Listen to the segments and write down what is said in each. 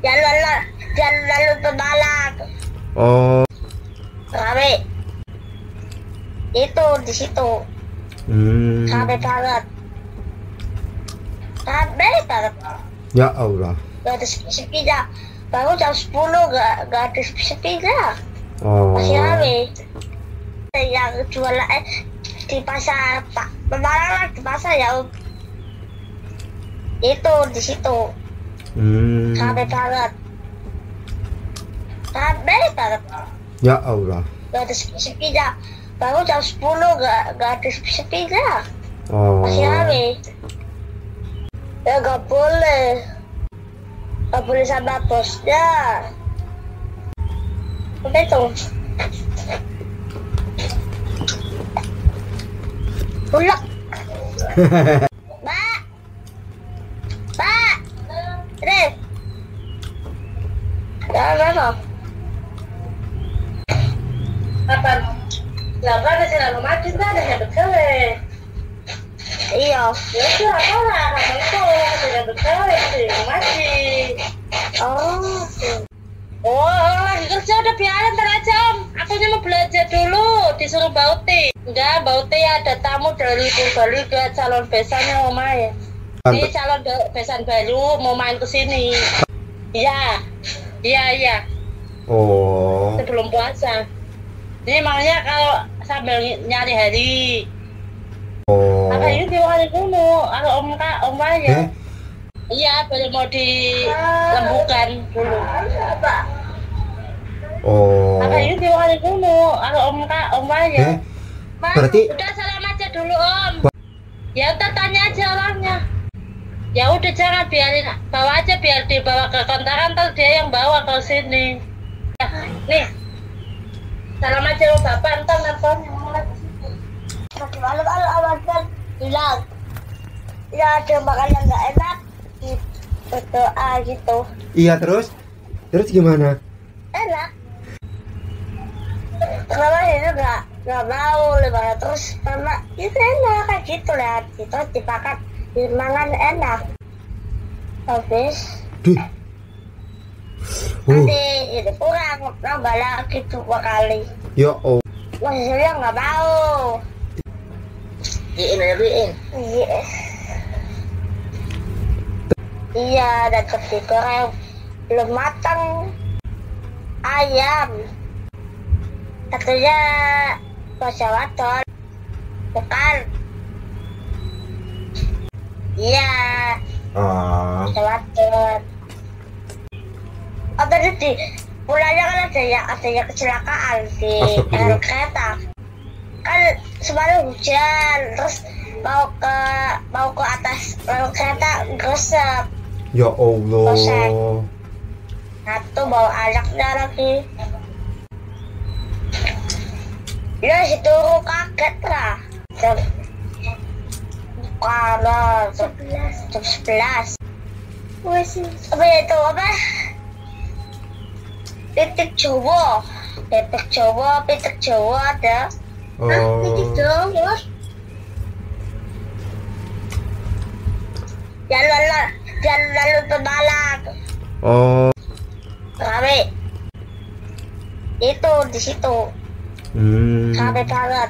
Jalan Pembalak. Oh. Rame. Itu di situ. Rame banget. Rame banget. Ya Allah. Gak ada sepi-sepinya. Baru jam 10 gak ada sepi-sepinya. Oh. Masih rame. Yang jualan di pasar Pak Pembalak lah, di pasar ya. Itu di situ. Rame banget. Rame banget. Ya Allah. Gak ada sepi-sepinya. Baru jam 10 gak ada sepi-sepinya. Oh. Masih rame. Ya gak boleh. Gak boleh sama bosnya. Apa itu? Bulak. Mbak. Mbak. Ini. Apa? Apa? Lama ada sih lama mati nggak ada yang berkele. Iya. Ya itu apa lah kamu itu tidak berkele sih mati. Oh, lagi kerja udah biarin ntar aja om. Akunya mau belajar dulu disuruh Bauti. Enggak, Bauti ada tamu dari Purbalingga calon besannya mau main. Ini calon besan baru mau main ke sini. Iya, iya. Oh. Sebelum puasa. Ini makanya kalau sambil nyari hari. Oh. Apa ini diwakili dulu? Kalau om ya. Iya, baru mau dilembukan dulu. Oh. Apa ini diwakili dulu? Kalau om ya. Berarti udah salam aja dulu om. Ya udah tanya aja orangnya. Ya udah jangan biarin bawa aja biar dibawa ke kontrakan ntar dia yang bawa ke sini. Ya, nih. Salam aja lo bapak ntar nelfonnya. Nanti malam awal kan bilang ya ada makanan nggak enak berdoa gitu. iya terus gimana? Enak. Kenapa itu nggak mau lebaran terus karena itu enak kayak gitu lah gitu dipakai dimakan enak. Habis nanti itu kurang nambah lagi 2 kali. Ya oh. Masih saya nggak mau. Diin. Yes. Iya, dan digoreng belum matang ayam. Katanya bahasa wadon. Bukan. Iya, bahasa wadon. Oh, tadi di pulangnya kan ada yang kecelakaan di rel kereta. Kan semalam hujan, terus mau ke atas rel kereta gresep. Ya Allah. Satu bawa anaknya lagi. Ya situ kaget lah. Jam 11. Apa itu apa? Pitik Jawa ada. Pitik Jawa. Jalan Pembalak. Oh. Rame. Itu di situ. Rame banget.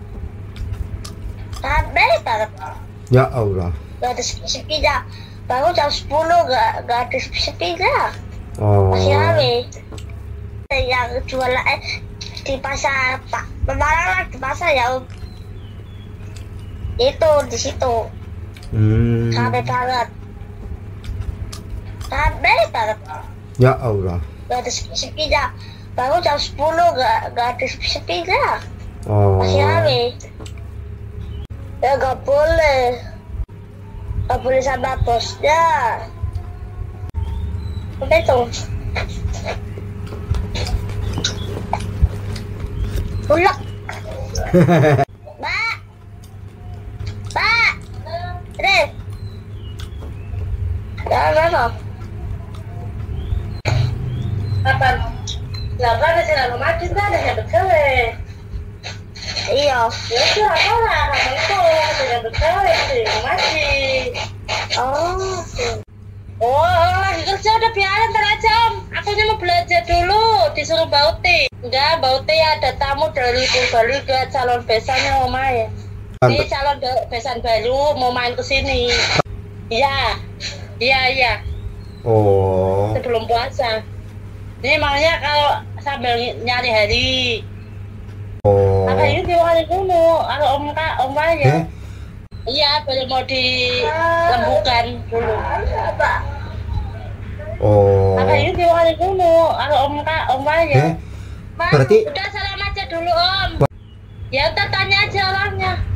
Ya Allah. Gak ada sepi-sepinya. Baru jam 10 gak ada sepi-sepinya. Oh. Masih rame. Yang jualan di pasar Pak Pembalak lah, di pasar ya. Itu di situ. Rame banget. Ya Allah. Gak ada sepi-sepinya. Baru jam 10 gak ada sepi-sepinya. Oh. Masih rame. Ya gak boleh. Gak boleh sama bosnya. Apa itu? Bulak. Mbak. Ini. Apa? Apa? Lama ada sih lama mati nggak ada yang berkele. Iya. Ya itu apa lah kamu itu tidak berkele sih mati. Oh. Oh, lagi kerja udah biarin ntar aja om. Akunya mau belajar dulu, disuruh Bauti. Enggak, Bauti ada tamu dari Purbalingga, calon besannya mau main. Ini calon besan baru mau main ke sini. Iya, iya. Oh. Sebelum puasa. Ini makanya kalau sambil nyari hari. Oh. Apa ini diwakili dulu? Kalau om ya. Iya, baru mau dilembukan dulu. Oh. Apa ini diwakili dulu? Kalau om ya. Berarti udah salam aja dulu om. Ya udah tanya aja orangnya.